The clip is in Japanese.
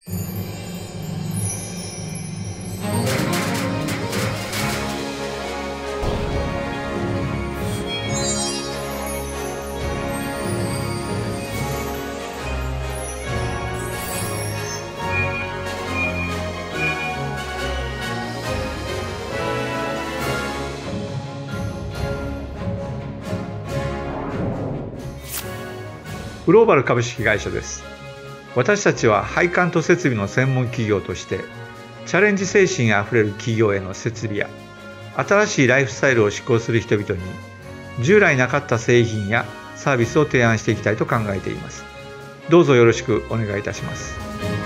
グローバル株式会社です。私たちは配管と設備の専門企業として、チャレンジ精神あふれる企業への設備や新しいライフスタイルを志向する人々に従来なかった製品やサービスを提案していきたいと考えています。どうぞよろしくお願いいたします。